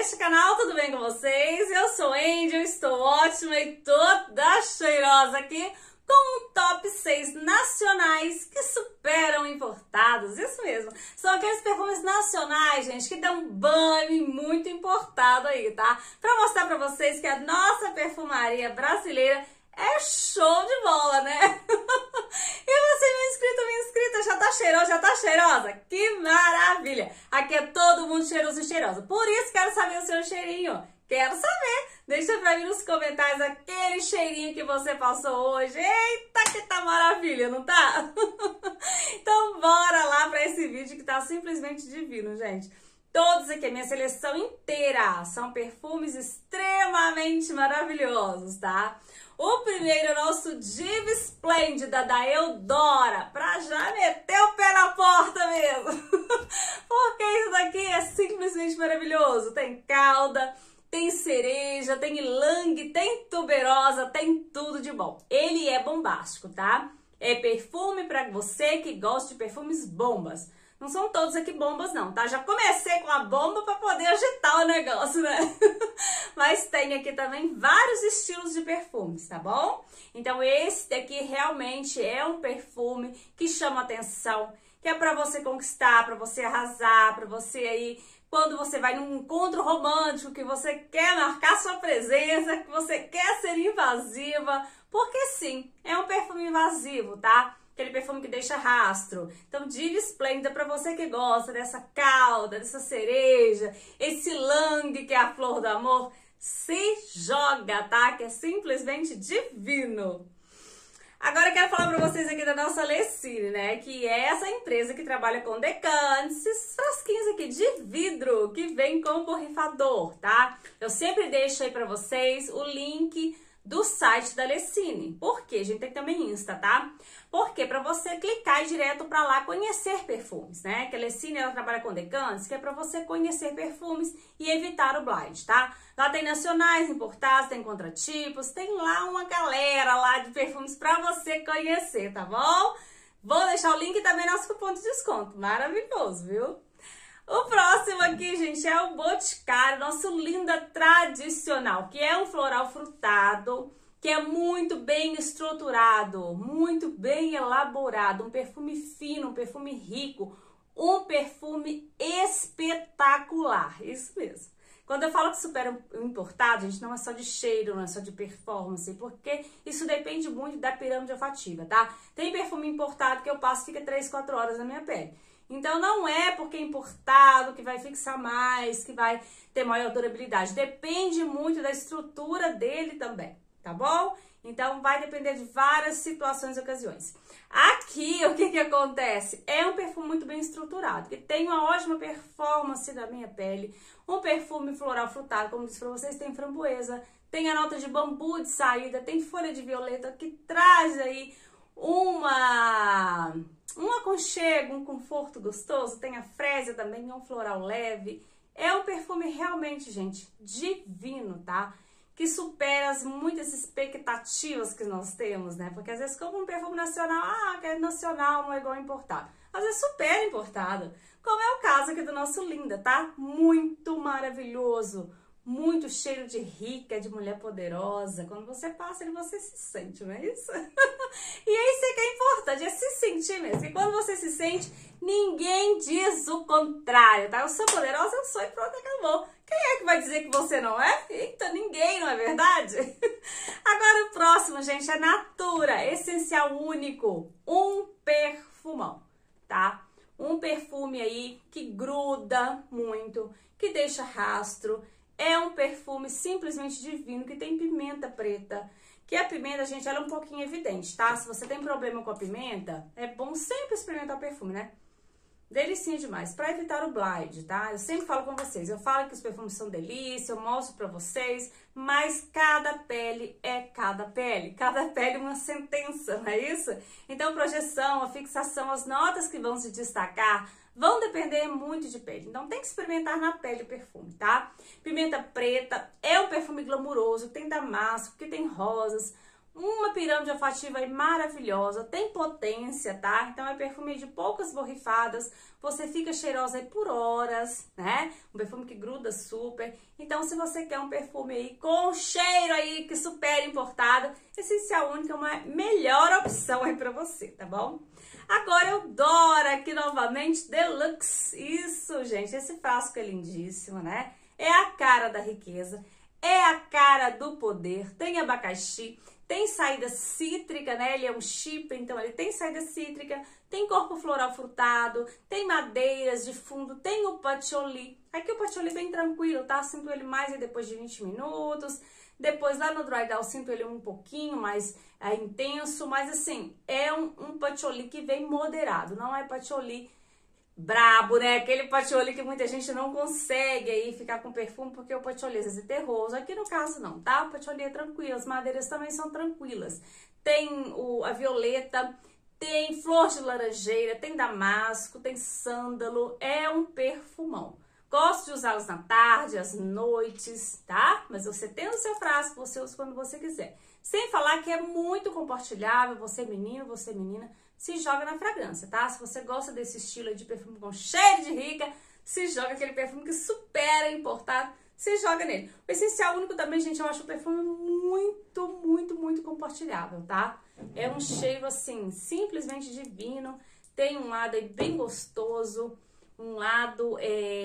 deste canal, tudo bem com vocês? Eu sou Andy, eu estou ótima e toda cheirosa aqui com um top 6 nacionais que superam importados, isso mesmo. São aqueles perfumes nacionais, gente, que dão banho em muito importado aí, tá? Pra mostrar pra vocês que a nossa perfumaria brasileira é show de bola, né? E você, meu inscrito, minha inscrita, já tá cheirosa, já tá cheirosa? Que maravilha! Aqui é todo mundo cheiroso e cheirosa. Por isso quero saber o seu cheirinho. Quero saber. Deixa pra mim nos comentários aquele cheirinho que você passou hoje. Eita, que tá maravilha, não tá? Então bora lá pra esse vídeo que tá simplesmente divino, gente. Todos aqui, a minha seleção inteira, são perfumes extremamente maravilhosos, tá? O primeiro é o nosso Diva Esplêndida da Eudora, pra já meter o pé na porta mesmo. Porque isso daqui é simplesmente maravilhoso. Tem calda, tem cereja, tem ylang, tem tuberosa, tem tudo de bom. Ele é bombástico, tá? É perfume pra você que gosta de perfumes bombas. Não são todos aqui bombas não, tá? Já comecei com a bomba para poder agitar o negócio, né? Mas tem aqui também vários estilos de perfumes, tá bom? Então esse daqui realmente é um perfume que chama atenção, que é para você conquistar, para você arrasar, para você aí, quando você vai num encontro romântico, que você quer marcar sua presença, que você quer ser invasiva, porque sim, é um perfume invasivo, tá? Aquele perfume que deixa rastro. Então, Diva Esplêndida para você que gosta dessa calda, dessa cereja, esse ylang que é a flor do amor, se joga, tá? Que é simplesmente divino. Agora eu quero falar para vocês aqui da nossa Lessine, né? Que é essa empresa que trabalha com decantes, esses frasquinhos aqui de vidro que vem com borrifador, tá? Eu sempre deixo aí para vocês o link do site da Lessine. Por quê? A gente tem também Insta, tá? Porque para você clicar direto para lá conhecer perfumes, né? Que a Lessine, ela trabalha com decantes, que é para você conhecer perfumes e evitar o blind, tá? Lá tem nacionais, importados, tem contratipos, tem lá uma galera lá de perfumes para você conhecer, tá bom? Vou deixar o link também no nosso cupom de desconto. Maravilhoso, viu? O próximo aqui, gente, é o Boticário, nosso linda tradicional, que é um floral frutado, que é muito bem estruturado, muito bem elaborado, um perfume fino, um perfume rico, um perfume espetacular, isso mesmo. Quando eu falo que supera o importado, gente, não é só de cheiro, não é só de performance, porque isso depende muito da pirâmide olfativa, tá? Tem perfume importado que eu passo e fica 3, 4 horas na minha pele. Então, não é porque é importado que vai fixar mais, que vai ter maior durabilidade. Depende muito da estrutura dele também, tá bom? Então, vai depender de várias situações e ocasiões. Aqui, o que acontece? É um perfume muito bem estruturado, que tem uma ótima performance na minha pele. Um perfume floral frutado, como disse pra vocês, tem framboesa, tem a nota de bambu de saída, tem folha de violeta, que traz aí um aconchego, um conforto gostoso, tem a frésia também, é um floral leve. É um perfume realmente, gente, divino, tá? Que supera muitas expectativas que nós temos, né? Porque às vezes como um perfume nacional, que é nacional, não é igual importado. Às vezes supera importado, como é o caso aqui do nosso Linda, tá? Muito maravilhoso. Muito cheiro de rica, de mulher poderosa. Quando você passa ele, você se sente, não é isso? E é isso que é importante, é se sentir mesmo. E quando você se sente, ninguém diz o contrário, tá? Eu sou poderosa, eu sou e pronto, acabou. Quem é que vai dizer que você não é? Eita, ninguém, não é verdade? Agora o próximo, gente, é Natura, essencial único. Um perfumão, tá? Um perfume aí que gruda muito, que deixa rastro. É um perfume simplesmente divino, que tem pimenta preta. Que a pimenta, gente, ela é um pouquinho evidente, tá? Se você tem problema com a pimenta, é bom sempre experimentar o perfume, né? Delicinha demais, pra evitar o blind, tá? Eu sempre falo com vocês, eu falo que os perfumes são delícia, eu mostro pra vocês, mas cada pele é cada pele é uma sentença, não é isso? Então, projeção, a fixação, as notas que vão se destacar vão depender muito de pele. Então, tem que experimentar na pele o perfume, tá? Pimenta preta é um perfume glamuroso, tem damasco, que tem rosas, uma pirâmide olfativa aí maravilhosa, tem potência, tá? Então é perfume de poucas borrifadas, você fica cheirosa aí por horas, né? Um perfume que gruda super. Então se você quer um perfume aí com cheiro aí que supera importado, Essencial Única é uma melhor opção aí pra você, tá bom? Agora eu adoro aqui novamente Deluxe. Isso, gente, esse frasco é lindíssimo, né? É a cara da riqueza, é a cara do poder, tem abacaxi, tem saída cítrica, né? Ele é um chip, então ele tem saída cítrica, tem corpo floral frutado, tem madeiras de fundo, tem o patchouli. Aqui o patchouli bem tranquilo, tá? Sinto ele mais aí depois de 20 minutos. Depois lá no Dry Down sinto ele um pouquinho mais intenso, mas assim, é um patchouli que vem moderado, não é patchouli brabo, né? Aquele patchouli que muita gente não consegue aí ficar com perfume porque o patchouli às vezes é terroso. Aqui no caso não, tá? O patchouli é tranquilo, as madeiras também são tranquilas. Tem a violeta, tem flor de laranjeira, tem damasco, tem sândalo, é um perfumão. Gosto de usá-los na tarde, às noites, tá? Mas você tem o seu frasco, você usa quando você quiser. Sem falar que é muito compartilhável, você menino, você menina, se joga na fragrância, tá? Se você gosta desse estilo de perfume com cheiro de rica, se joga aquele perfume que supera importado, se joga nele. O Essencial Único também, gente, eu acho um perfume muito compartilhável, tá? É um cheiro, assim, simplesmente divino, tem um lado aí bem gostoso, um lado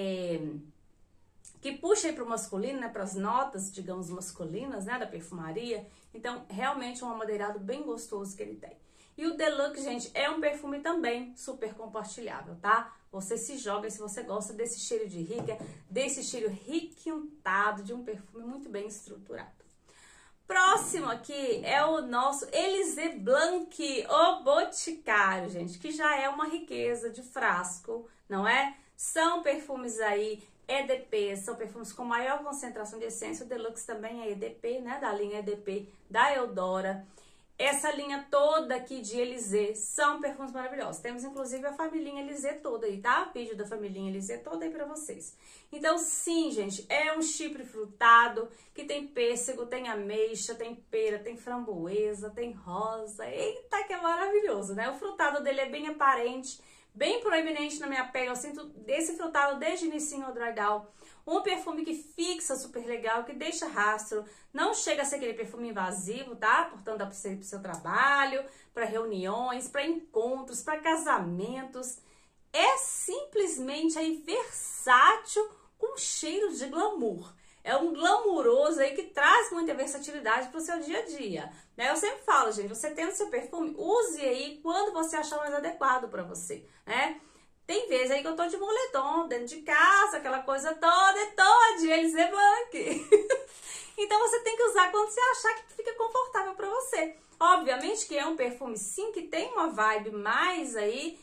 que puxa aí para o masculino, né, para as notas, digamos, masculinas, né, da perfumaria. Então, realmente um amadeirado bem gostoso que ele tem. E o Deluxe, gente, é um perfume também super compartilhável, tá? Você se joga se você gosta desse cheiro de rica, desse cheiro requintado, de um perfume muito bem estruturado. Próximo aqui é o nosso Élysée Blanc, o Boticário, gente, que já é uma riqueza de frasco, não é? São perfumes aí EDP, são perfumes com maior concentração de essência. O Deluxe também é EDP, né? Da linha EDP da Eudora. Essa linha toda aqui de Élysée são perfumes maravilhosos. Temos inclusive a família Élysée toda aí, tá? Vídeo da família Élysée toda aí pra vocês. Então sim, gente, é um chipre frutado que tem pêssego, tem ameixa, tem pera, tem framboesa, tem rosa. Eita, que é maravilhoso, né? O frutado dele é bem aparente, bem proeminente na minha pele. Eu sinto esse frutado desde o início ao Dry Down. Um perfume que fixa super legal, que deixa rastro, não chega a ser aquele perfume invasivo, tá? Portanto, dá pra você ir pro seu trabalho, para reuniões, para encontros, para casamentos. É simplesmente aí versátil com cheiro de glamour. É um glamouroso aí que traz muita versatilidade pro seu dia a dia, né? Eu sempre falo, gente, você tendo seu perfume, use aí quando você achar mais adequado para você, né? Tem vezes aí que eu tô de moletom dentro de casa, aquela coisa toda e toda de Élysée Blanc. Então você tem que usar quando você achar que fica confortável pra você. Obviamente que é um perfume sim que tem uma vibe mais aí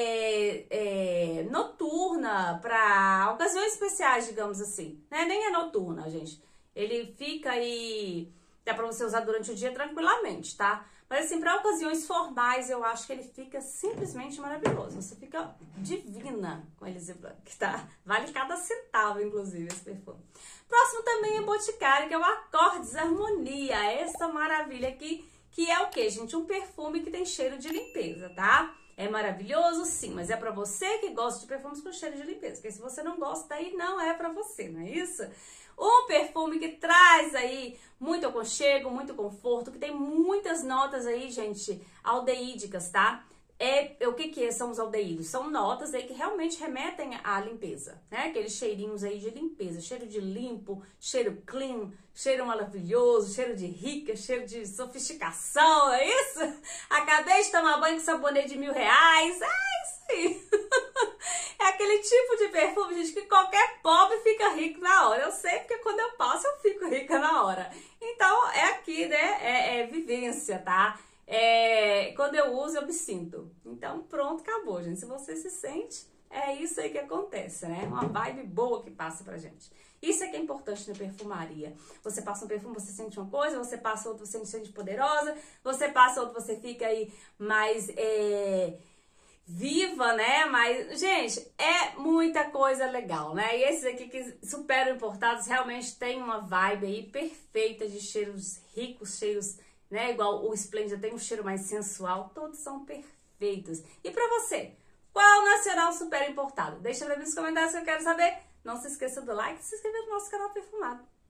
noturna, pra ocasiões especiais, digamos assim, né? Nem é noturna, gente. Ele fica aí, dá pra você usar durante o dia tranquilamente, tá? Mas assim, para ocasiões formais, eu acho que ele fica simplesmente maravilhoso. Você fica divina com Élysée Blanc, tá? Vale cada centavo, inclusive, esse perfume. Próximo também é Boticário, que é o Acordes Harmonia. Essa maravilha aqui, que é o quê, gente? Um perfume que tem cheiro de limpeza, tá? É maravilhoso, sim, mas é pra você que gosta de perfumes com cheiro de limpeza. Porque se você não gosta, aí não é pra você, não é isso? Um perfume que traz aí muito aconchego, muito conforto, que tem muitas notas aí, gente, aldeídicas, tá? O que são os aldeídos? São notas aí que realmente remetem à limpeza, né? Aqueles cheirinhos aí de limpeza, cheiro de limpo, cheiro clean, cheiro maravilhoso, cheiro de rica, cheiro de sofisticação, é isso? Acabei de tomar banho com sabonete de R$1.000, é isso aí! É aquele tipo de perfume, gente, que qualquer pobre fica rico na hora. Eu sei porque quando eu passo eu fico rica na hora. Então é aqui, né? É vivência, tá? Quando eu uso, eu me sinto. Então, pronto, acabou, gente. Se você se sente, é isso aí que acontece, né? Uma vibe boa que passa pra gente. Isso é que é importante na perfumaria. Você passa um perfume, você sente uma coisa, você passa outro, você se sente poderosa, você passa outro, você fica aí mais viva, né? Mas, gente, é muita coisa legal, né? E esses aqui que superam importados realmente tem uma vibe aí perfeita de cheiros ricos, cheiros né? Igual o Splendid tem um cheiro mais sensual, todos são perfeitos. E pra você, qual nacional supera importado? Deixa pra mim nos comentários que eu quero saber. Não se esqueça do like e se inscrever no nosso canal Perfumado.